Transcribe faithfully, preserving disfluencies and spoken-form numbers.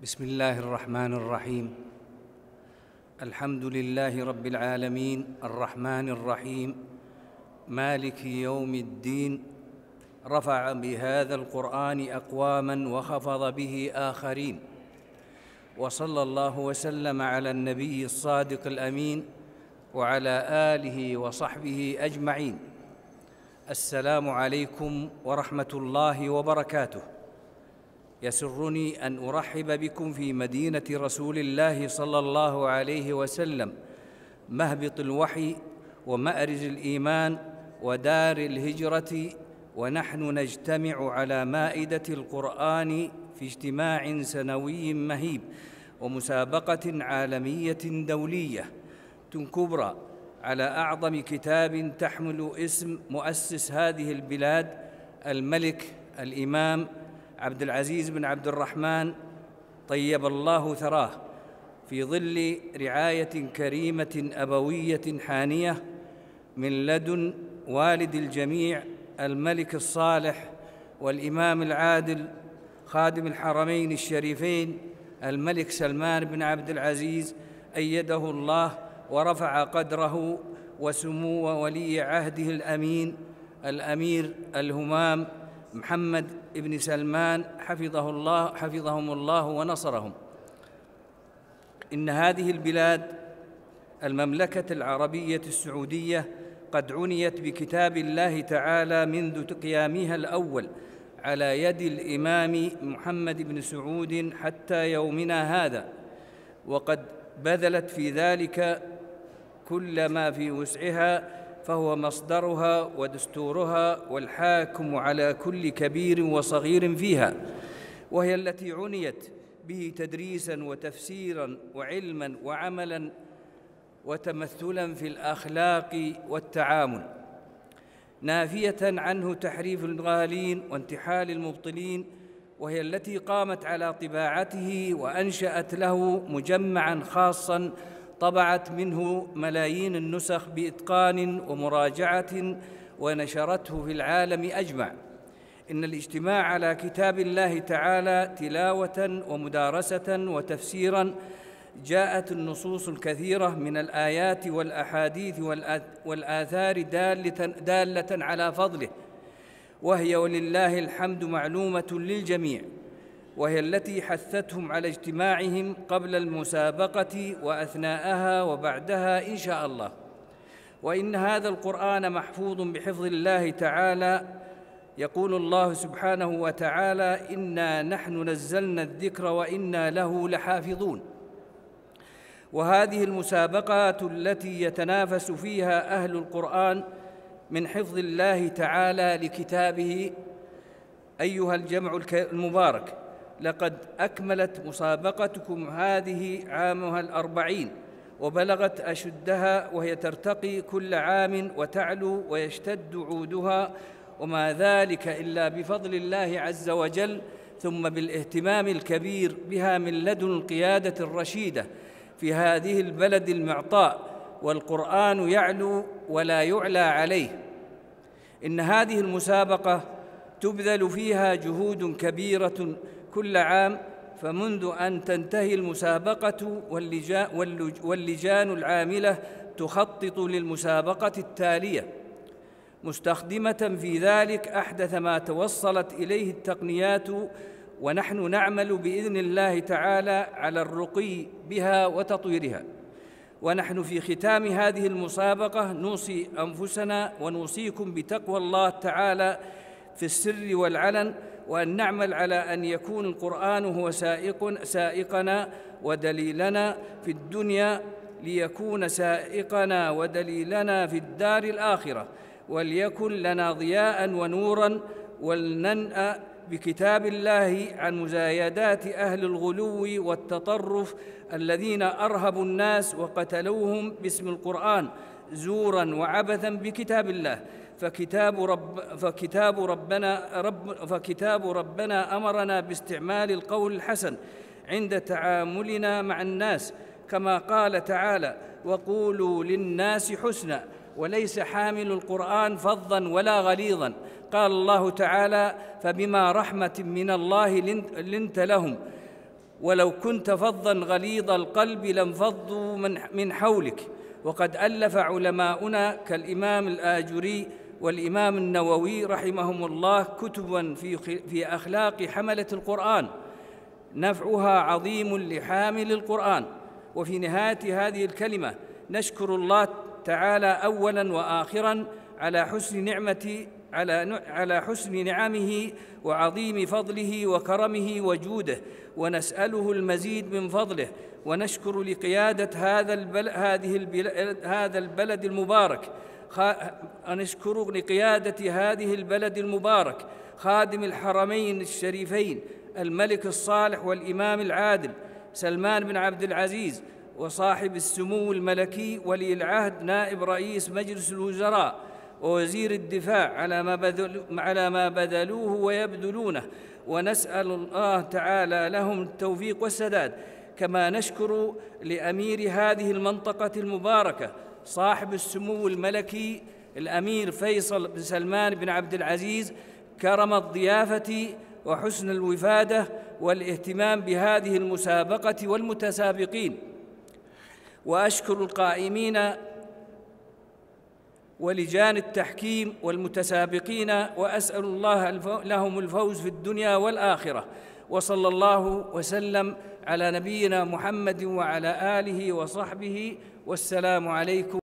بسم الله الرحمن الرحيم. الحمد لله رب العالمين الرحمن الرحيم مالك يوم الدين. رفع بهذا القرآن أقواما وخفض به آخرين، وصلى الله وسلم على النبي الصادق الأمين وعلى آله وصحبه أجمعين. السلام عليكم ورحمة الله وبركاته. يسرني أن أرحب بكم في مدينة رسول الله صلى الله عليه وسلم، مهبط الوحي ومأرز الإيمان ودار الهجرة، ونحن نجتمع على مائدة القرآن في اجتماع سنوي مهيب ومسابقة عالمية دولية كبرى على أعظم كتاب تحمل اسم مؤسس هذه البلاد، الملك الإمام عبد العزيز بن عبد الرحمن طيب الله ثراه، في ظل رعاية كريمة أبوية حانية من لدن والد الجميع الملك الصالح والإمام العادل خادم الحرمين الشريفين الملك سلمان بن عبد العزيز، أيده الله ورفع قدره، وسمو ولي عهده الأمين الأمير الهمام محمد بن سلمان حفظه الله حفظهم الله ونصرهم. إن هذه البلاد المملكة العربية السعودية قد عنيت بكتاب الله تعالى منذ قيامها الأول على يد الإمام محمد بن سعود حتى يومنا هذا، وقد بذلت في ذلك كل ما في وسعها، فهو مصدرها ودستورها والحاكم على كل كبير وصغير فيها، وهي التي عنيت به تدريساً وتفسيراً وعلماً وعملاً وتمثلاً في الأخلاق والتعامل، نافية عنه تحريف الغالين وانتحال المبطلين، وهي التي قامت على طباعته وأنشأت له مجمعاً خاصاً طبعت منه ملايين النسخ بإتقان ومراجعة ونشرته في العالم أجمع. إن الاجتماع على كتاب الله تعالى تلاوة ومدارسة وتفسيراً جاءت النصوص الكثيرة من الآيات والأحاديث والآثار دالة, دالة على فضله، وهي ولله الحمد معلومة للجميع، وهي التي حثتهم على اجتماعهم قبل المسابقة وأثناءها وبعدها إن شاء الله. وإن هذا القرآن محفوظ بحفظ الله تعالى. يقول الله سبحانه وتعالى: إنا نحن نزلنا الذكر وإنا له لحافظون. وهذه المسابقات التي يتنافس فيها أهل القرآن من حفظ الله تعالى لكتابه، أيها الجمع المبارك، لقد أكملت مسابقتكم هذه عامها الأربعين وبلغت أشدها، وهي ترتقي كل عام وتعلو ويشتد عودها، وما ذلك إلا بفضل الله عز وجل، ثم بالاهتمام الكبير بها من لدن القيادة الرشيدة في هذه البلد المعطاء، والقرآن يعلو ولا يعلى عليه. إن هذه المسابقة تبذل فيها جهود كبيرة كل عام، فمنذ أن تنتهي المسابقة واللجان العاملة تخطط للمسابقة التالية، مستخدمة في ذلك أحدث ما توصلت إليه التقنيات، ونحن نعمل بإذن الله تعالى على الرقي بها وتطويرها. ونحن في ختام هذه المسابقة نوصي أنفسنا ونوصيكم بتقوى الله تعالى في السر والعلن، وأن نعمل على أن يكون القرآن هو سائق سائقنا ودليلنا في الدنيا، ليكون سائقنا ودليلنا في الدار الآخرة، وليكن لنا ضياء ونورا، ولننأ بكتاب الله عن مزايدات أهل الغلو والتطرف الذين أرهبوا الناس وقتلوهم باسم القرآن زوراً وعبثاً بكتاب الله. فكتاب, رب فكتاب, ربنا رب فكتاب ربنا أمرنا باستعمال القول الحسن عند تعاملنا مع الناس، كما قال تعالى: وقولوا للناس حسنا، وليس حامل القرآن فظاً ولا غليظاً. قال الله تعالى: فبما رحمة من الله لنت لهم ولو كنت فظاً غليظ القلب لانفضوا من حولك. وقد ألف علماؤنا كالإمام الآجري والإمام النووي رحمهم الله كتباً في في أخلاق حملة القرآن نفعها عظيم لحامل القرآن. وفي نهاية هذه الكلمة نشكر الله تعالى أولاً وآخراً على حسن نعمة على على حسن نعمه وعظيم فضله وكرمه وجوده، ونسأله المزيد من فضله. ونشكر لقيادة هذا البلد هذه البلد هذا البلد المبارك نشكر لقيادة هذه البلد المبارك خادم الحرمين الشريفين الملك الصالح والإمام العادل سلمان بن عبد العزيز، وصاحب السمو الملكي ولي العهد نائب رئيس مجلس الوزراء ووزير الدفاع على ما بذل على ما بذلوه ويبذلونه، ونسأل الله تعالى لهم التوفيق والسداد. كما نشكر لأمير هذه المنطقة المباركة صاحب السمو الملكي الأمير فيصل بن سلمان بن عبد العزيز كرم الضيافة وحسن الوفادة والاهتمام بهذه المسابقة والمتسابقين. وأشكر القائمين ولجان التحكيم والمتسابقين، وأسأل الله لهم الفوز في الدنيا والآخرة. وصلى الله وسلم على نبينا محمد وعلى آله وصحبه، والسلام عليكم